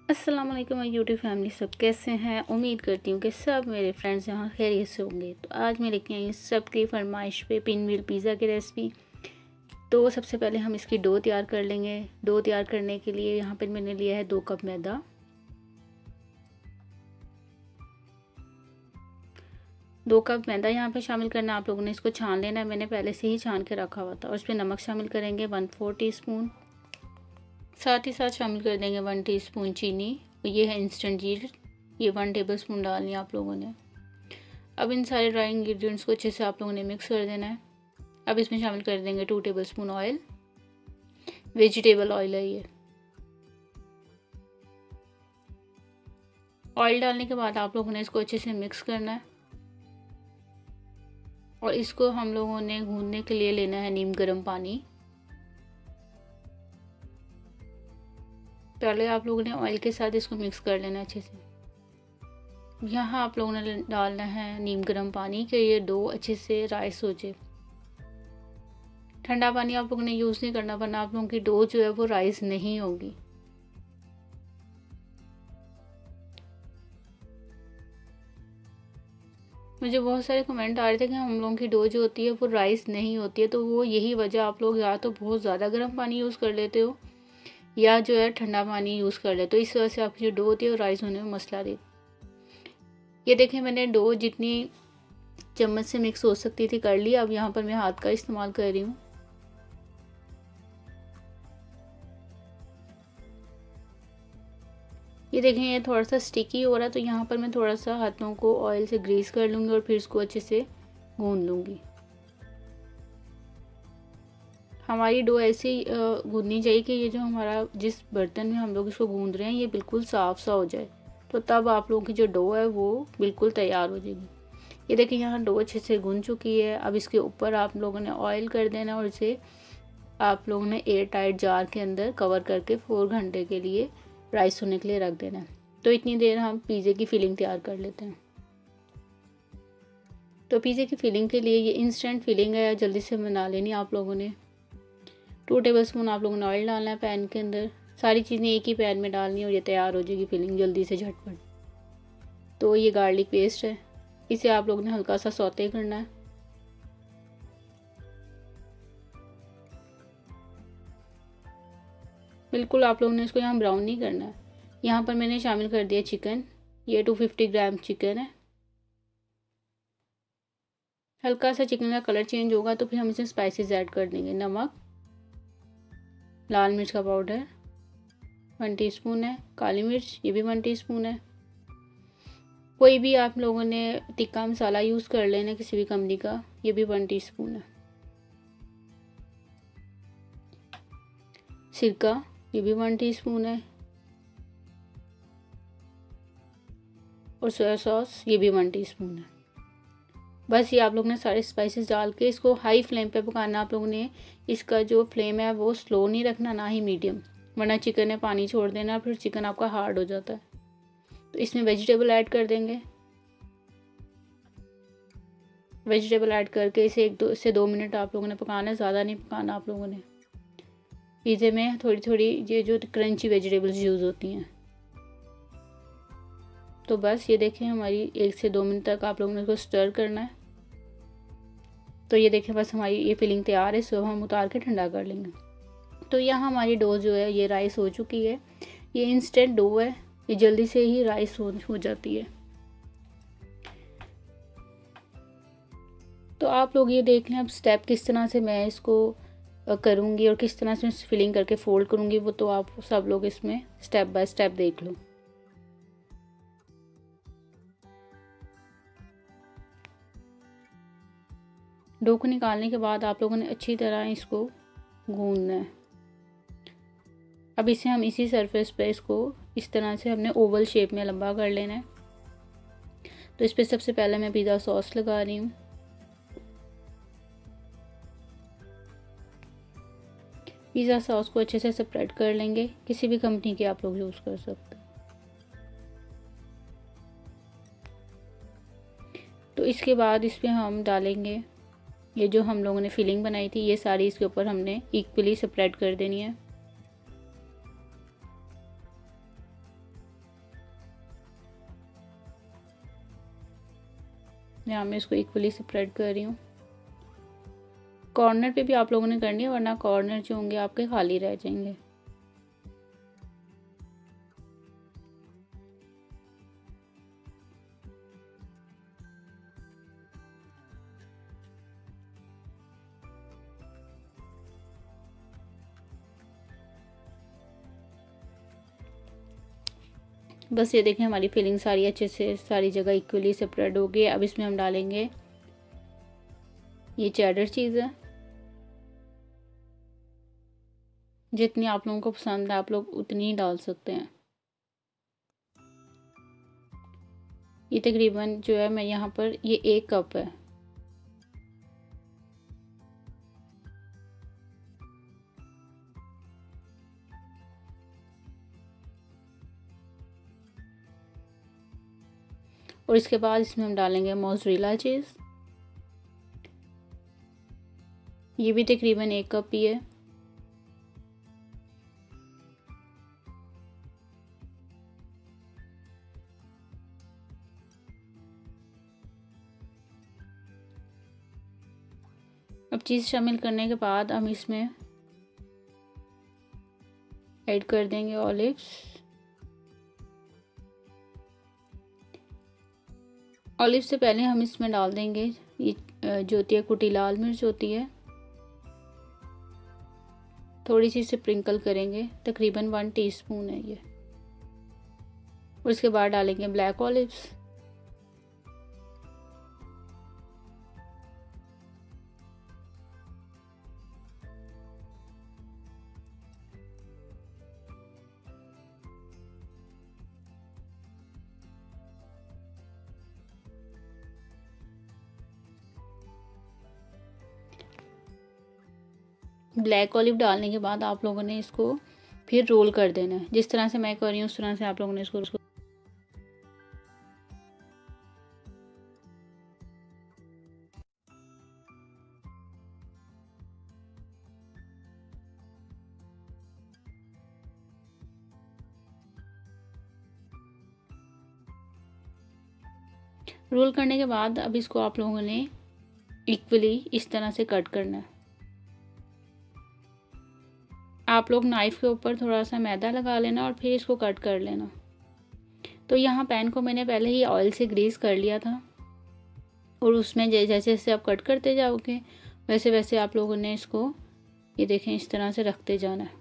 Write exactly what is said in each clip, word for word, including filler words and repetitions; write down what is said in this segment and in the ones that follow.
अस्सलाम वालेकुम my YouTube family, सब कैसे हैं। उम्मीद करती हूँ कि सब मेरे फ्रेंड्स यहाँ खैरियत से होंगे। तो आज मैं लेके आई हूँ सबकी फरमाइश पे पिन व्हील पिज़्ज़ा की रेसिपी। तो सबसे पहले हम इसकी डो तैयार कर लेंगे। डो तैयार करने के लिए यहाँ पे मैंने लिया है दो कप मैदा, दो कप मैदा यहाँ पे शामिल करना। आप लोगों ने इसको छान लेना है, मैंने पहले से ही छान के रखा हुआ था। और इसमें नमक शामिल करेंगे वन फोर टी स्पून। साथ ही साथ शामिल कर देंगे वन टी स्पून चीनी। ये है इंस्टेंट जीर, ये वन टेबल स्पून डालनी है आप लोगों ने। अब इन सारे ड्राई इंग्रेडिएंट्स को अच्छे से आप लोगों ने मिक्स कर देना है। अब इसमें शामिल कर देंगे two tablespoon oil, vegetable oil है ये। ऑयल डालने के बाद आप लोगों ने इसको अच्छे से मिक्स करना है और इसको हम लोगों ने गूंदने के लिए लेना है नीम गर्म पानी। पहले आप लोगों ने ऑयल के साथ इसको मिक्स कर लेना अच्छे से। यहाँ आप लोगों ने डालना है नीम गर्म पानी कि ये डो अच्छे से राइस हो जाए। ठंडा पानी आप लोगों ने यूज़ नहीं करना, वरना आप लोगों की डो जो है वो राइस नहीं होगी। मुझे बहुत सारे कमेंट आ रहे थे कि हम लोगों की डो जो होती है वो राइस नहीं होती है। तो वो यही वजह, आप लोग या तो बहुत ज़्यादा गर्म पानी यूज़ कर लेते हो या जो है ठंडा पानी यूज़ कर लेते हो। तो इस वजह से आपकी जो डो होती है वो राइस होने में मसला देती। ये देखें, मैंने डो जितनी चम्मच से मिक्स हो सकती थी कर ली। अब यहाँ पर मैं हाथ का इस्तेमाल कर रही हूँ। ये देखें, ये थोड़ा सा स्टिकी हो रहा है, तो यहाँ पर मैं थोड़ा सा हाथों को ऑयल से ग्रीस कर लूँगी और फिर इसको अच्छे से गूंद लूँगी। हमारी डो ऐसी गूंदनी चाहिए कि ये जो हमारा जिस बर्तन में हम लोग इसको गूंद रहे हैं ये बिल्कुल साफ़ सा हो जाए। तो तब आप लोगों की जो डो है वो बिल्कुल तैयार हो जाएगी। ये देखिए, यहाँ डो अच्छे से गूंद चुकी है। अब इसके ऊपर आप लोगों ने ऑयल कर देना और इसे आप लोगों ने एयर टाइट जार के अंदर कवर करके फोर घंटे के लिए राइस होने के लिए रख देना है। तो इतनी देर हम पिज़्ज़े की फिलिंग तैयार कर लेते हैं। तो पिज़्ज़े की फिलिंग के लिए ये इंस्टेंट फिलिंग है, जल्दी से बना लेनी आप लोगों ने। टू टेबल स्पून आप लोगों ने ऑयल डालना है पैन के अंदर। सारी चीज़ें एक ही पैन में डालनी है और ये तैयार हो जाएगी फिलिंग जल्दी से झटपट। तो ये गार्लिक पेस्ट है, इसे आप लोगों ने हल्का सा सौते करना है। बिल्कुल आप लोगों ने इसको यहाँ ब्राउन नहीं करना है। यहाँ पर मैंने शामिल कर दिया चिकन, ये टू फिफ्टी ग्राम चिकन है। हल्का सा चिकन का कलर चेंज होगा तो फिर हम इसमें स्पाइसेस ऐड कर देंगे। नमक, लाल मिर्च का पाउडर वन टीस्पून है, काली मिर्च ये भी वन टीस्पून है। कोई भी आप लोगों ने तिक्का मसाला यूज़ कर लेना किसी भी कंपनी का, ये भी वन टीस्पून है। सिरका ये भी वन टीस्पून है और सोया सॉस ये भी वन टीस्पून है। बस ये आप लोगों ने सारे स्पाइसेस डाल के इसको हाई फ्लेम पे पकाना। आप लोगों ने इसका जो फ्लेम है वो स्लो नहीं रखना, ना ही मीडियम, वरना चिकन में पानी छोड़ देना, फिर चिकन आपका हार्ड हो जाता है। तो इसमें वेजिटेबल ऐड कर देंगे। वेजिटेबल ऐड करके इसे एक दो से दो मिनट आप लोगों ने पकाना है, ज़्यादा नहीं पकाना आप लोगों ने। पिज़्ज़े में थोड़ी थोड़ी ये जो क्रंची वेजिटेबल्स यूज़ होती हैं। तो बस ये देखें, हमारी एक से दो मिनट तक आप लोगों ने इसको स्टर करना है। तो ये देखें, बस हमारी ये फिलिंग तैयार है। इसको हम उतार के ठंडा कर लेंगे। तो यहाँ हमारी डो जो है ये राइस हो चुकी है। ये इंस्टेंट डो है, ये जल्दी से ही राइस हो, हो जाती है। तो आप लोग ये देख लें अब स्टेप किस तरह से मैं इसको करूँगी और किस तरह से फिलिंग करके फोल्ड करूँगी, वो तो आप सब लोग इसमें स्टेप बाय स्टेप देख लो। डो को निकालने के बाद आप लोगों ने अच्छी तरह इसको गूंदना है। अब इसे हम इसी सरफेस पे इसको इस तरह से हमने ओवल शेप में लंबा कर लेना है। तो इस पर सबसे पहले मैं पिज़्ज़ा सॉस लगा रही हूँ। पिज़्ज़ा सॉस को अच्छे से स्प्रेड कर लेंगे, किसी भी कंपनी की आप लोग यूज़ कर सकते हैं। तो इसके बाद इस पर हम डालेंगे ये जो हम लोगों ने फिलिंग बनाई थी, ये सारी इसके ऊपर हमने इक्वली स्प्रेड कर देनी है। यहाँ मैं इसको इक्वली स्प्रेड कर रही हूँ। कॉर्नर पे भी आप लोगों ने करनी है, वरना कॉर्नर जो होंगे आपके खाली रह जाएंगे। बस ये देखें हमारी फिलिंग सारी अच्छे से सारी जगह इक्वली स्प्रेड हो गई। अब इसमें हम डालेंगे ये चेडर चीज़ है, जितनी आप लोगों को पसंद है आप लोग उतनी ही डाल सकते हैं। ये तकरीबन जो है मैं यहाँ पर ये एक कप है। और इसके बाद इसमें हम डालेंगे मोज़रेला चीज़, ये भी तकरीबन एक कप ही है। अब चीज़ शामिल करने के बाद हम इसमें ऐड कर देंगे ऑलिव्स। ऑलिव से पहले हम इसमें डाल देंगे ये जो होती है कुटी लाल मिर्च होती है, थोड़ी सी स्प्रिंकल करेंगे, तकरीबन वन टीस्पून है ये। और इसके बाद डालेंगे ब्लैक ऑलिव्स। ब्लैक ऑलिव डालने के बाद आप लोगों ने इसको फिर रोल कर देना है। जिस तरह से मैं कर रही हूँ उस तरह से आप लोगों ने इसको उसको रोल करने के बाद अब इसको आप लोगों ने इक्वली इस तरह से कट करना है। आप लोग नाइफ़ के ऊपर थोड़ा सा मैदा लगा लेना और फिर इसको कट कर लेना। तो यहाँ पैन को मैंने पहले ही ऑयल से ग्रीस कर लिया था और उसमें जैसे जैसे आप कट करते जाओगे वैसे वैसे आप लोगों ने इसको ये देखें इस तरह से रखते जाना है।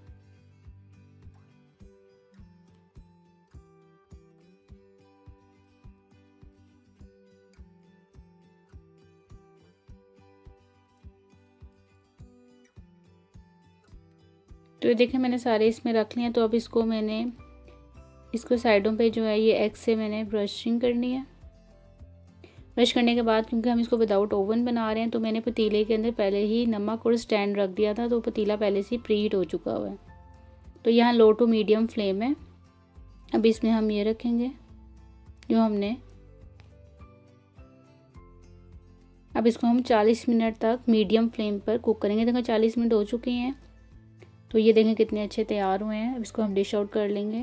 तो ये देखें मैंने सारे इसमें रख लिए हैं। तो अब इसको मैंने इसको साइडों पे जो है ये एग से मैंने ब्रशिंग करनी है। ब्रश करने के बाद क्योंकि हम इसको विदाउट ओवन बना रहे हैं तो मैंने पतीले के अंदर पहले ही नमक और स्टैंड रख दिया था, तो पतीला पहले से ही प्री हीट हो चुका हुआ है। तो यहाँ लो टू मीडियम फ्लेम है। अब इसमें हम ये रखेंगे जो हमने, अब इसको हम चालीस मिनट तक मीडियम फ्लेम पर कुक करेंगे। देखो चालीस मिनट हो चुके हैं, तो ये देखें कितने अच्छे तैयार हुए हैं। अब इसको हम डिश आउट कर लेंगे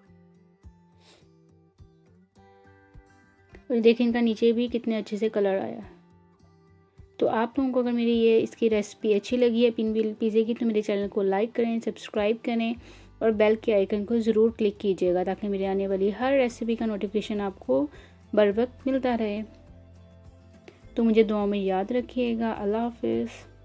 और देखें इनका नीचे भी कितने अच्छे से कलर आया। तो आप लोगों को अगर मेरी ये इसकी रेसिपी अच्छी लगी है पिन पिज़्ज़े की तो मेरे चैनल को लाइक करें, सब्सक्राइब करें और बेल के आइकन को ज़रूर क्लिक कीजिएगा ताकि मेरे आने वाली हर रेसिपी का नोटिफिकेशन आपको बर वक्त मिलता रहे। तो मुझे दुआ में याद रखिएगा। अल्लाह हाफ़िज़।